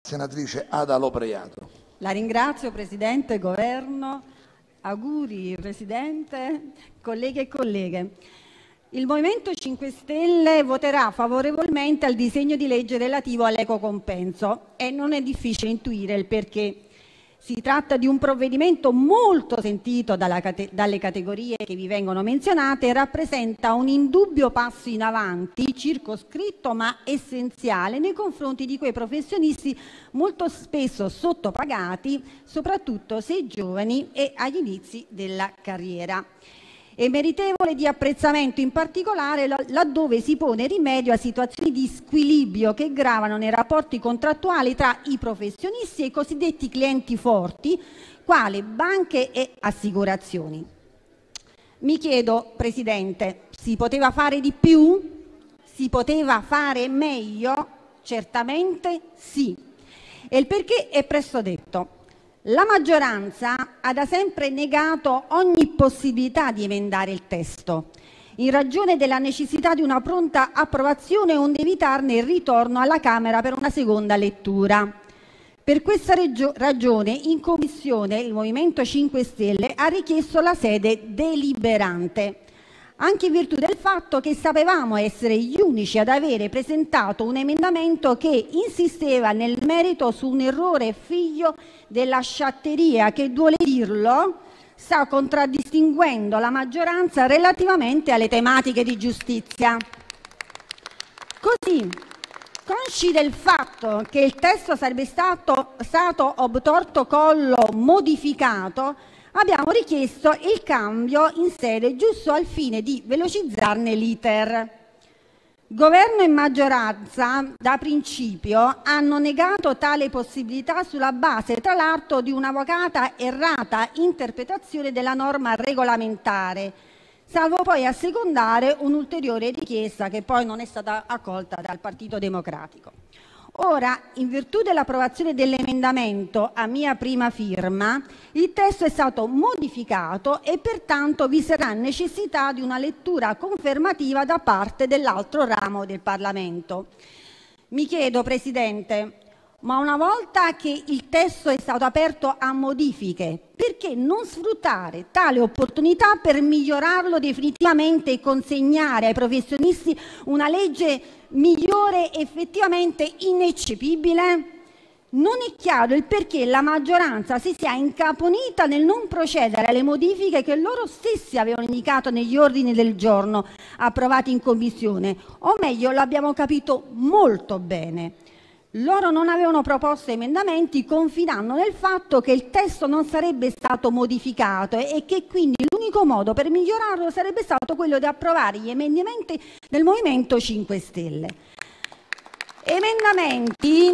Senatrice Ada Lopreiato. La ringrazio, Presidente, Governo, auguri Presidente, colleghi e colleghe. Il Movimento 5 Stelle voterà favorevolmente al disegno di legge relativo all'equo compenso e non è difficile intuire il perché. Si tratta di un provvedimento molto sentito dalle categorie che vi vengono menzionate e rappresenta un indubbio passo in avanti, circoscritto ma essenziale nei confronti di quei professionisti molto spesso sottopagati, soprattutto se giovani e agli inizi della carriera. È meritevole di apprezzamento in particolare laddove si pone rimedio a situazioni di squilibrio che gravano nei rapporti contrattuali tra i professionisti e i cosiddetti clienti forti, quali banche e assicurazioni. Mi chiedo, Presidente, si poteva fare di più? Si poteva fare meglio? Certamente sì. E il perché è presto detto. La maggioranza ha da sempre negato ogni possibilità di emendare il testo, in ragione della necessità di una pronta approvazione onde evitarne il ritorno alla Camera per una seconda lettura. Per questa ragione in Commissione il Movimento 5 Stelle ha richiesto la sede deliberante, anche in virtù del fatto che sapevamo essere gli unici ad avere presentato un emendamento che insisteva nel merito su un errore figlio della sciatteria che, duole dirlo, sta contraddistinguendo la maggioranza relativamente alle tematiche di giustizia. Così, consci del fatto che il testo sarebbe stato obtorto collo modificato, abbiamo richiesto il cambio in sede giusto al fine di velocizzarne l'iter. Governo e maggioranza da principio hanno negato tale possibilità sulla base, tra l'altro, di un'avvocata errata interpretazione della norma regolamentare, salvo poi assecondare un'ulteriore richiesta che poi non è stata accolta dal Partito Democratico. Ora, in virtù dell'approvazione dell'emendamento a mia prima firma, il testo è stato modificato e pertanto vi sarà necessità di una lettura confermativa da parte dell'altro ramo del Parlamento. Mi chiedo, Presidente, ma una volta che il testo è stato aperto a modifiche, perché non sfruttare tale opportunità per migliorarlo definitivamente e consegnare ai professionisti una legge migliore, effettivamente ineccepibile? Non è chiaro il perché la maggioranza si sia incaponita nel non procedere alle modifiche che loro stessi avevano indicato negli ordini del giorno approvati in Commissione, o meglio, l'abbiamo capito molto bene. Loro non avevano proposto emendamenti confidando nel fatto che il testo non sarebbe stato modificato e che quindi l'unico modo per migliorarlo sarebbe stato quello di approvare gli emendamenti del Movimento 5 Stelle. Emendamenti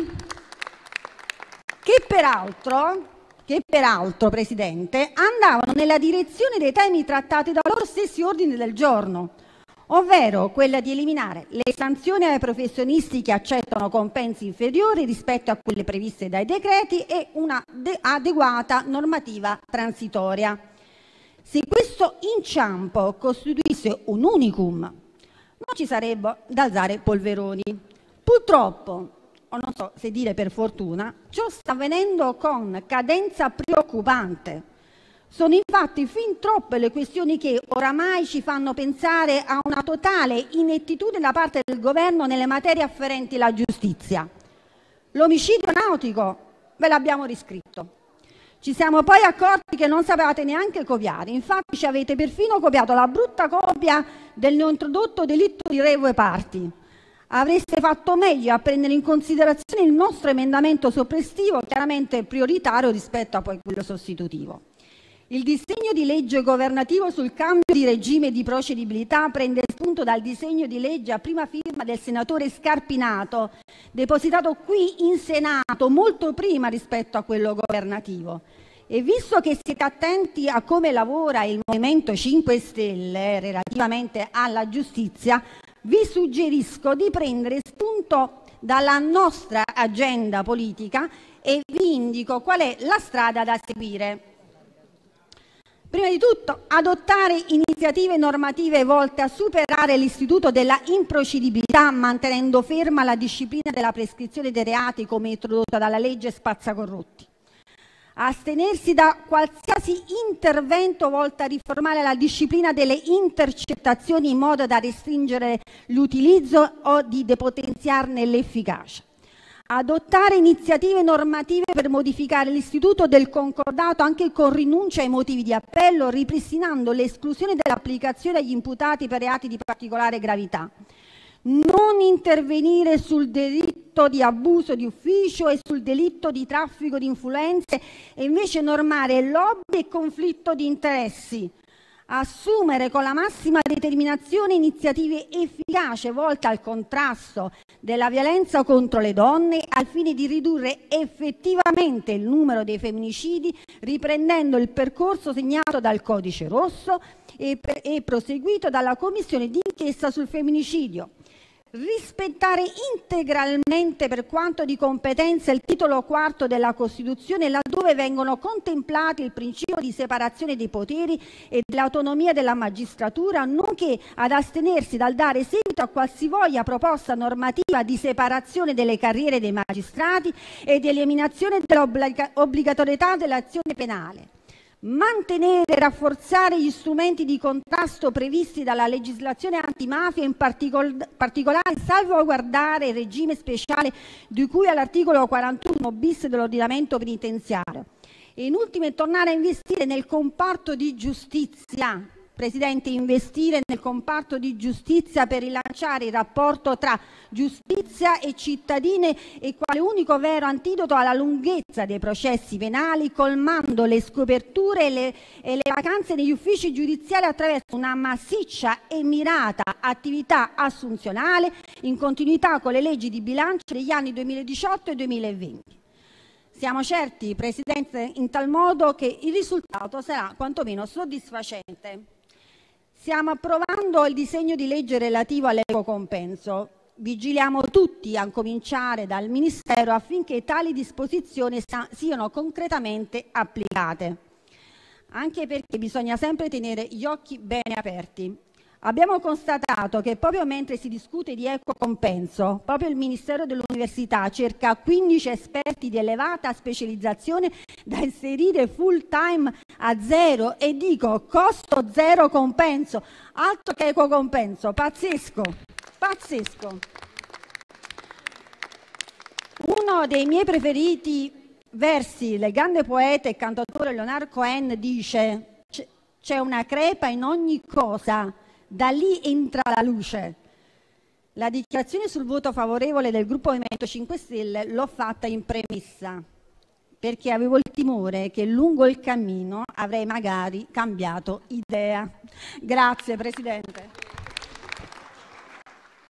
che peraltro, Presidente, andavano nella direzione dei temi trattati da loro stessi ordini del giorno, ovvero quella di eliminare le sanzioni ai professionisti che accettano compensi inferiori rispetto a quelle previste dai decreti e una adeguata normativa transitoria. Se questo inciampo costituisse un unicum, non ci sarebbe da alzare polveroni. Purtroppo, o non so se dire per fortuna, ciò sta avvenendo con cadenza preoccupante. Sono infatti fin troppe le questioni che oramai ci fanno pensare a una totale inettitudine da parte del governo nelle materie afferenti alla giustizia. L'omicidio nautico ve l'abbiamo riscritto. Ci siamo poi accorti che non sapevate neanche copiare, infatti ci avete perfino copiato la brutta copia del neointrodotto delitto di revoe parti. Avreste fatto meglio a prendere in considerazione il nostro emendamento soppressivo, chiaramente prioritario rispetto a poi quello sostitutivo. Il disegno di legge governativo sul cambio di regime di procedibilità prende spunto dal disegno di legge a prima firma del senatore Scarpinato, depositato qui in Senato molto prima rispetto a quello governativo. E visto che siete attenti a come lavora il Movimento 5 Stelle relativamente alla giustizia, vi suggerisco di prendere spunto dalla nostra agenda politica e vi indico qual è la strada da seguire. Prima di tutto, adottare iniziative normative volte a superare l'istituto della improcedibilità, mantenendo ferma la disciplina della prescrizione dei reati come introdotta dalla legge spazzacorrotti. Astenersi da qualsiasi intervento volto a riformare la disciplina delle intercettazioni in modo da restringere l'utilizzo o di depotenziarne l'efficacia. Adottare iniziative normative per modificare l'istituto del concordato anche con rinuncia ai motivi di appello, ripristinando l'esclusione dell'applicazione agli imputati per reati di particolare gravità. Non intervenire sul delitto di abuso di ufficio e sul delitto di traffico di influenze e invece normare lobby e conflitto di interessi. Assumere con la massima determinazione iniziative efficaci volte al contrasto della violenza contro le donne al fine di ridurre effettivamente il numero dei femminicidi, riprendendo il percorso segnato dal Codice Rosso e proseguito dalla Commissione d'inchiesta sul femminicidio. Rispettare integralmente, per quanto di competenza, il titolo IV della Costituzione, laddove vengono contemplati il principio di separazione dei poteri e dell'autonomia della magistratura, nonché ad astenersi dal dare seguito a qualsivoglia proposta normativa di separazione delle carriere dei magistrati e di eliminazione dell'obbligatorietà dell'azione penale. Mantenere e rafforzare gli strumenti di contrasto previsti dalla legislazione antimafia, in particolare salvaguardare il regime speciale di cui all'articolo 41 bis dell'ordinamento penitenziario. E in ultimo, tornare a investire nel comparto di giustizia. Presidente, investire nel comparto di giustizia per rilanciare il rapporto tra giustizia e cittadini e quale unico vero antidoto alla lunghezza dei processi penali, colmando le scoperture e le vacanze negli uffici giudiziari attraverso una massiccia e mirata attività assunzionale in continuità con le leggi di bilancio degli anni 2018 e 2020. Siamo certi, Presidente, in tal modo che il risultato sarà quantomeno soddisfacente. Stiamo approvando il disegno di legge relativo all'equo compenso. Vigiliamo tutti, a cominciare dal Ministero, affinché tali disposizioni siano concretamente applicate. Anche perché bisogna sempre tenere gli occhi bene aperti. Abbiamo constatato che proprio mentre si discute di equo compenso, proprio il Ministero dell'Università cerca 15 esperti di elevata specializzazione da inserire full time a zero, e dico costo zero compenso, altro che equo compenso, pazzesco, pazzesco. Uno dei miei preferiti versi del grande poeta e cantautore Leonard Cohen dice: c'è una crepa in ogni cosa, da lì entra la luce. La dichiarazione sul voto favorevole del gruppo Movimento 5 Stelle l'ho fatta in premessa, perché avevo il timore che lungo il cammino avrei magari cambiato idea. Grazie, Presidente.